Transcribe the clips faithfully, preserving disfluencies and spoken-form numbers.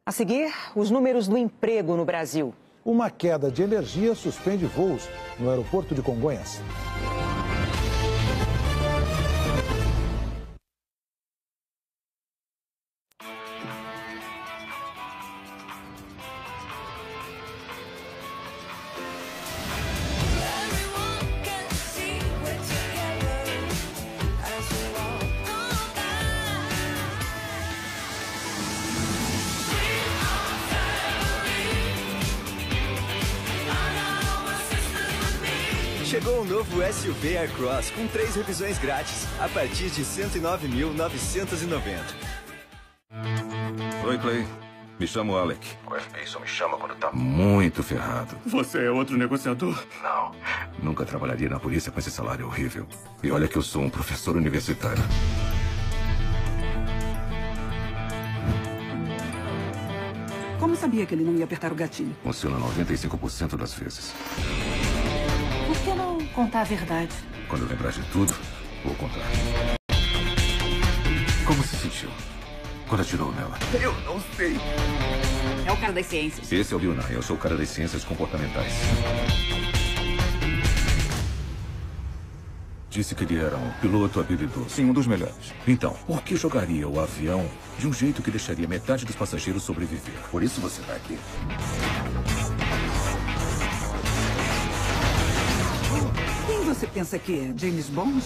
A seguir, os números do emprego no Brasil. Uma queda de energia suspende voos no aeroporto de Congonhas. Chegou o novo S U V Aircross com três revisões grátis, a partir de cento e nove mil novecentos e noventa. Oi, Clay. Me chamo Alec. O F B I só me chama quando tá muito ferrado. Você é outro negociador? Não. Nunca trabalharia na polícia com esse salário horrível. E olha que eu sou um professor universitário. Como sabia que ele não ia apertar o gatilho? Funciona noventa e cinco por cento das vezes. Por que não contar a verdade? Quando eu lembrar de tudo, vou contar. Como se sentiu quando atirou nela? Eu não sei. É o cara das ciências. Esse é o Bill Nye, eu sou o cara das ciências comportamentais. Disse que ele era um piloto habilidoso. Sim, um dos melhores. Então, por que jogaria o avião de um jeito que deixaria metade dos passageiros sobreviver? Por isso você está aqui. Quem você pensa que é? James Bond?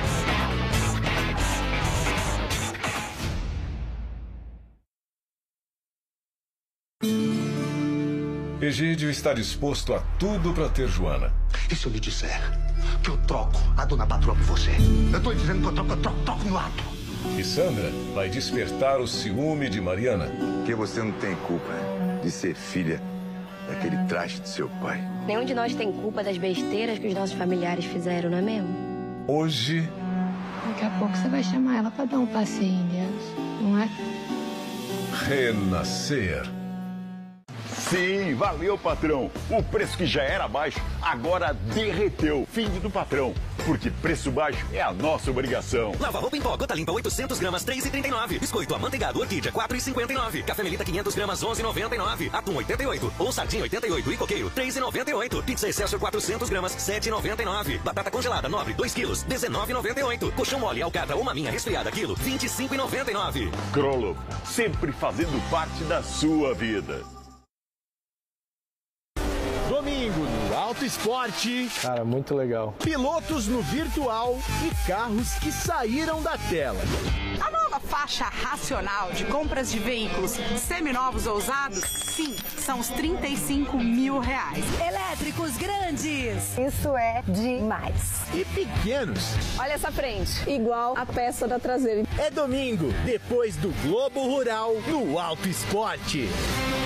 Egídio está disposto a tudo para ter Joana. E se eu lhe disser que eu troco a dona Patroa por você? Eu tô dizendo que eu troco, eu troco, troco no ato. E Sandra vai despertar o ciúme de Mariana. Porque você não tem culpa de ser filha daquele traste de seu pai. Nenhum de nós tem culpa das besteiras que os nossos familiares fizeram, não é mesmo? Hoje... Daqui a pouco você vai chamar ela pra dar um passeio em Deus, não é? Renascer. Sim, valeu, patrão. O preço que já era baixo, agora derreteu. Fim do patrão. Porque preço baixo é a nossa obrigação. Lava roupa em pó, gota limpa, oitocentos gramas, três reais e trinta e nove. Biscoito amanteigado, orquídea, quatro reais e cinquenta e nove. Café Melita, quinhentas gramas, onze reais e noventa e nove. Atum, oitenta e oito. Ou sardinha, oitenta e oito. E coqueiro, três reais e noventa e oito. Pizza Excelsior, quatrocentas gramas, sete reais e noventa e nove. Batata congelada, Nobre, dois quilos, dezenove reais e noventa e oito. Colchão mole, alcatra ou maminha resfriada, quilo, vinte e cinco reais e noventa e nove. Crollo, sempre fazendo parte da sua vida. Domingo no Auto Esporte. Cara, muito legal. Pilotos no virtual e carros que saíram da tela. A nova faixa racional de compras de veículos seminovos ou usados, sim, são os trinta e cinco mil reais. Elétricos grandes. Isso é demais. E pequenos. Olha essa frente, igual a peça da traseira. É domingo, depois do Globo Rural, no Auto Esporte.